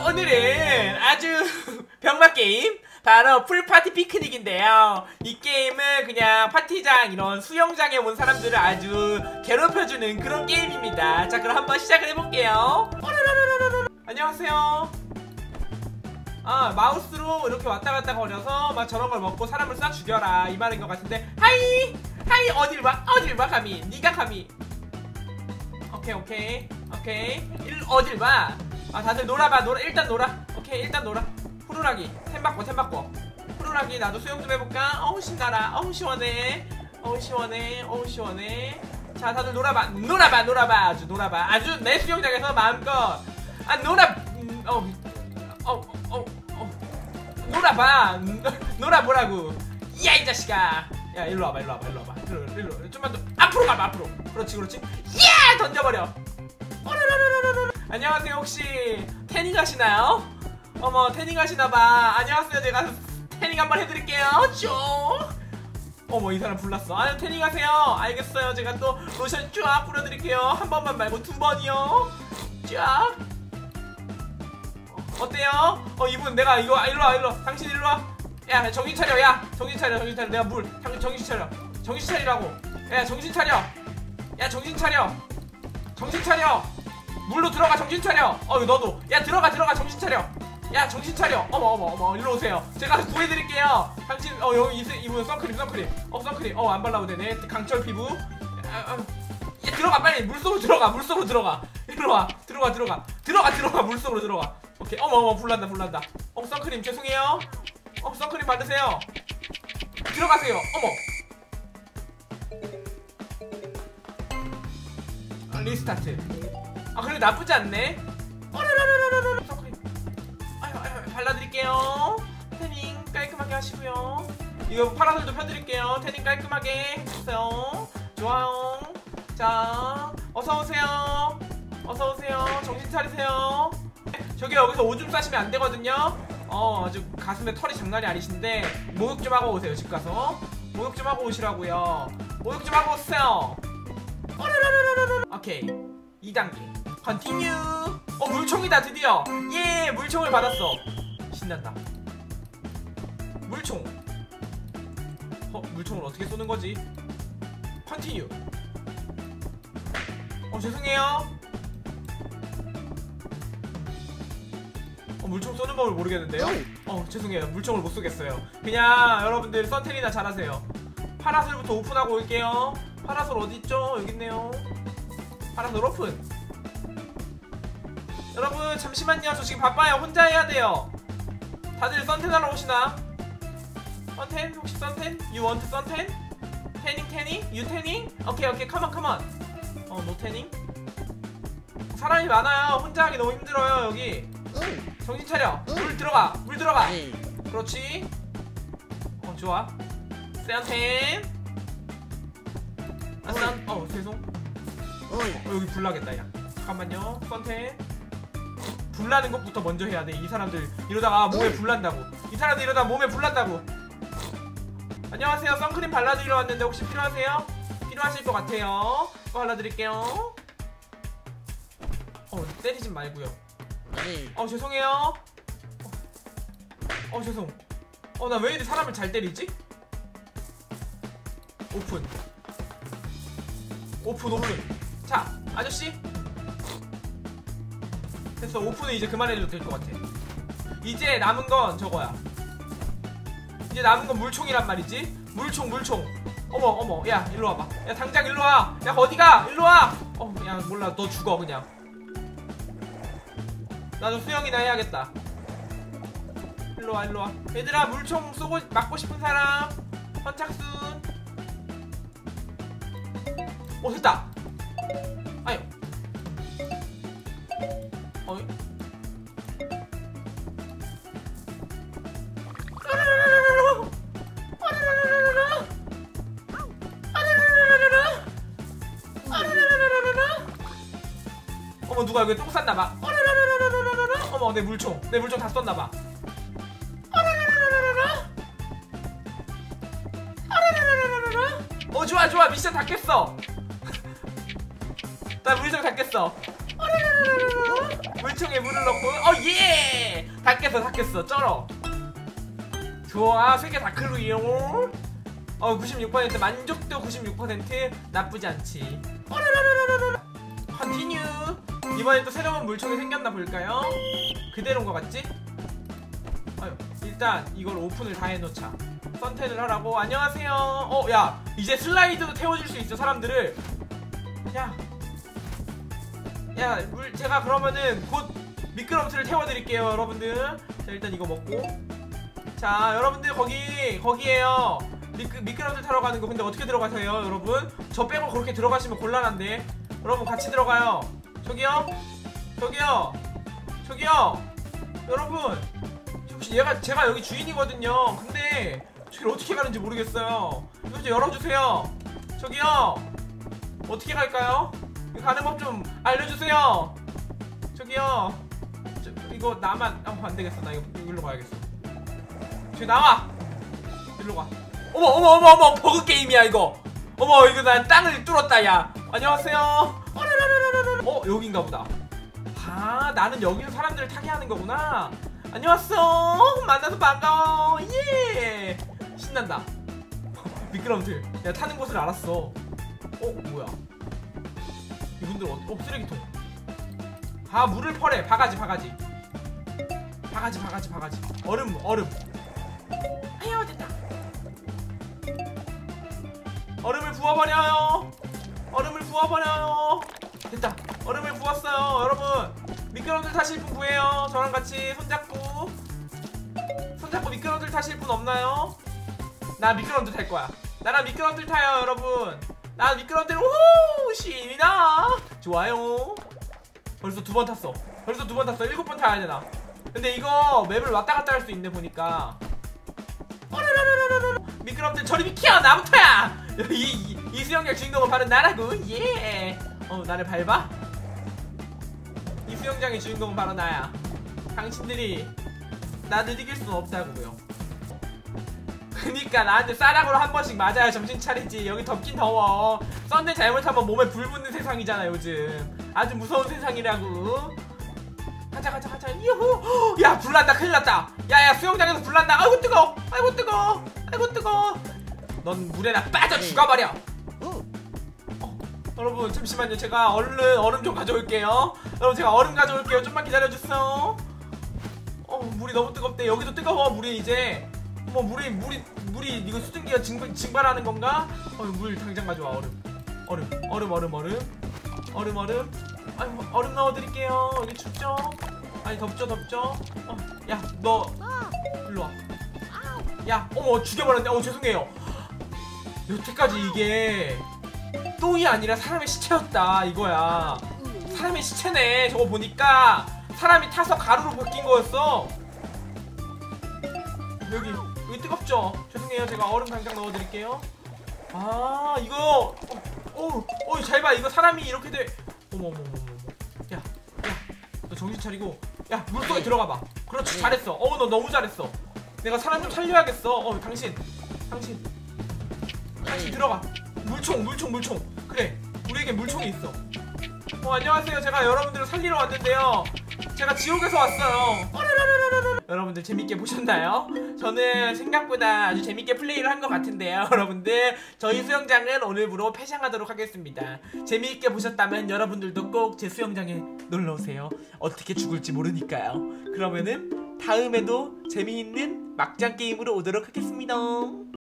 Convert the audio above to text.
오늘은 아주 병맛 게임 바로 풀파티 피크닉인데요. 이 게임은 그냥 파티장 이런 수영장에 온 사람들을 아주 괴롭혀주는 그런 게임입니다. 자, 그럼 한번 시작을 해볼게요. 안녕하세요. 마우스로 이렇게 왔다갔다 거려서 막 저런 걸 먹고 사람을 쏴 죽여라 이 말인 것 같은데, 하이 어딜 봐 감히 니가 감히. 오케이 어딜 봐. 다들 놀아봐. 일단 놀아. 오케이, 일단 놀아. 후루라기 템 바꿔 후루라기. 나도 수영 좀 해볼까? 어우 신나라. 어우 시원해. 자, 다들 놀아봐. 아주 놀아봐. 아주 내 수영장에서 마음껏 놀아봐. 놀아보라고. 야, 이 자식아. 야, 일로 와봐. 일로. 좀만 더 앞으로 가봐. 앞으로. 그렇지. 야, 던져버려. 안녕하세요. 혹시 태닝 하시나요? 어머, 태닝 하시나봐. 안녕하세요. 제가 태닝 한번 해드릴게요. 어머, 이 사람 불났어. 아유, 태닝 하세요. 알겠어요. 제가 또 로션 쫙 뿌려드릴게요. 한 번만 말고 2번이요. 쫙. 어때요? 이분 내가 이거 일로와. 당신 일로와. 야, 정신 차려. 내가 정신 차리라고. 야, 정신 차려. 물로 들어가. 정신 차려. 너도. 야, 들어가. 정신 차려. 야, 정신 차려. 어머, 일로 오세요. 제가 구해드릴게요. 당신, 여기 이분 선크림. 선크림. 안 발라도 되네. 강철 피부. 야, 들어가, 빨리. 물속으로 들어가. 일로 와. 들어가. 물속으로 들어가. 오케이. 어머, 불난다. 선크림, 죄송해요. 선크림 받으세요. 들어가세요. 리스타트. 그래, 나쁘지 않네. 선크림. 발라드릴게요. 태닝 깔끔하게 하시고요. 이거 파라솔도 펴드릴게요. 태닝 깔끔하게 해주세요. 좋아요. 자, 어서오세요. 정신 차리세요. 저기 여기서 오줌 싸시면 안 되거든요. 아주 가슴에 털이 장난이 아니신데 목욕 좀 하고 오세요. 집 가서 목욕 좀 하고 오시라고요. 목욕 좀 하고 오세요. 오케이, 2단계 컨티뉴. 물총이다. 드디어. 예, 물총을 받았어. 신난다. 물총. 물총을 어떻게 쏘는 거지? 컨티뉴. 죄송해요. 물총 쏘는 법을 모르겠는데요? 죄송해요. 물총을 못 쏘겠어요. 그냥 여러분들 선텐이나 잘하세요. 파라솔부터 오픈하고 올게요. 파라솔 어디있죠? 여깄네요. 파라솔 오픈. 여러분 잠시만요. 저 지금 바빠요. 혼자 해야 돼요. 다들 선텐 하러 오시나? 선텐? 혹시 선텐? You want 선텐? 태닝? You 태닝? 오케이 컴온. 노 태닝? 사람이 많아요. 혼자 하기 너무 힘들어요. 여기 정신 차려. 물 들어가. 그렇지. 좋아. 선텐. 죄송. 여기 불나겠다. 야, 잠깐만요. 선텐. 불나는 것부터 먼저 해야 돼. 이 사람들 이러다가 몸에 불난다고. 안녕하세요. 선크림 발라드리러 왔는데 혹시 필요하세요? 필요하실 것 같아요. 발라드릴게요. 때리진 말고요. 죄송해요. 죄송. 나 왜 이리 사람을 잘 때리지? 오픈. 자, 아저씨. 됐어. 오픈은 이제 그만해도 될 것 같아. 이제 남은 건 저거야. 이제 남은 건 물총이란 말이지. 물총. 어머. 야, 일로 와봐. 야, 당장 일로 와. 야, 어디가? 일로 와. 야, 몰라. 너 죽어 그냥. 나도 수영이나 해야겠다. 일로 와. 얘들아, 물총 쏘고 맞고 싶은 사람 선착순. 됐다. 아유. 누가 여기 똥 쌌나봐. 내 물총 다 썼나봐. 좋아. 미션 다 깼어. 나 물총 다 깼어. 물총에 물을 넣고 예! 다 깼어 쩔어. 좋아 3개 다 클리어. 96% 만족도 96%. 나쁘지 않지. 컨티뉴. 이번엔 또 새로운 물총이 생겼나 볼까요? 그대로인 것 같지? 일단 이걸 오픈을 다 해놓자. 선택을 하라고. 안녕하세요. 야 이제 슬라이드도 태워줄 수 있어 사람들을. 제가 그러면은 곧 미끄럼틀을 태워드릴게요 여러분들. 자 일단 이거 먹고. 자 여러분들 거기에요 미끄럼틀 타러 가는 거. 근데 어떻게 들어가세요 여러분? 저 빼고 그렇게 들어가시면 곤란한데. 여러분 같이 들어가요. 저기요 여러분 혹시 제가 여기 주인이거든요. 근데 저길 어떻게 가는지 모르겠어요. 이거 좀 열어주세요. 저기요 어떻게 갈까요? 가는 법 좀 알려주세요. 저기요 이거 나만 안되겠어. 나 이거 일로 가야겠어. 저기 나와. 일로 가. 어머 버그 게임이야 이거. 이거 난 땅을 뚫었다. 야 안녕하세요. 여긴가 보다. 나는 여기서 사람들을 타게 하는 거구나. 안녕하세요. 만나서 반가워. 예 신난다. 미끄럼틀 내가 타는 곳을 알았어. 뭐야 이분들 쓰레기통. 물을 퍼래. 바가지 얼음. 아유 됐다. 얼음을 부어버려요. 됐다. 얼음을 부었어요. 여러분 미끄럼틀 타실 분 구해요. 저랑 같이 손잡고 미끄럼틀 타실 분 없나요? 나 미끄럼틀 탈 거야. 나랑 미끄럼틀 타요 여러분. 나 미끄럼틀 우후 신이다. 좋아요. 벌써 2번 탔어. 7번 타야 되나? 근데 이거 맵을 왔다 갔다 할 수 있네 보니까. 미끄럼틀 저리 비켜. 나부터야. 이 수영장 주인공은 바로 나라고. 예. 나를 밟아? 이 수영장의 주인공은 바로 나야. 당신들이 나를 이길 수는 없다고요. 그니까 나한테 싸락으로 한 번씩 맞아야 정신 차리지. 여기 덥긴 더워. 썬데 잘못하면 몸에 불 붙는 세상이잖아 요즘. 아주 무서운 세상이라고. 가자 유후. 야 불난다. 큰일났다. 야야 수영장에서 불난다. 아이고 뜨거. 넌 물에 나 빠져 죽어버려. 여러분 잠시만요. 제가 얼른 얼음 좀 가져올게요. 좀만 기다려주세요. 물이 너무 뜨겁대. 여기도 뜨거워 물이 이제. 물이 이거 수증기가 증발하는 건가? 물 당장 가져와. 얼음. 아이고 얼음 넣어드릴게요. 여기 춥죠? 아니 덥죠. 야 너 일로와. 야 죽여버렸네. 죄송해요. 여태까지 이게 똥이 아니라 사람의 시체였다 이거야. 사람의 시체네. 저거 보니까 사람이 타서 가루로 바뀐 거였어. 여기 뜨겁죠? 죄송해요. 제가 얼음 당장 넣어드릴게요. 이거 잘 봐. 이거 사람이 이렇게 돼. 어머 야 너 정신 차리고 야 물속에 들어가봐. 그렇지 잘했어. 너 너무 잘했어. 내가 사람 좀 살려야겠어. 당신 들어가. 물총. 그래 우리에게 물총이 있어. 안녕하세요. 제가 여러분들을 살리러 왔는데요. 제가 지옥에서 왔어요. 여러분들 재밌게 보셨나요? 저는 생각보다 아주 재밌게 플레이를 한 것 같은데요. 여러분들 저희 수영장은 오늘부로 폐장하도록 하겠습니다. 재미있게 보셨다면 여러분들도 꼭 제 수영장에 놀러오세요. 어떻게 죽을지 모르니까요. 그러면은 다음에도 재미있는 막장 게임으로 오도록 하겠습니다.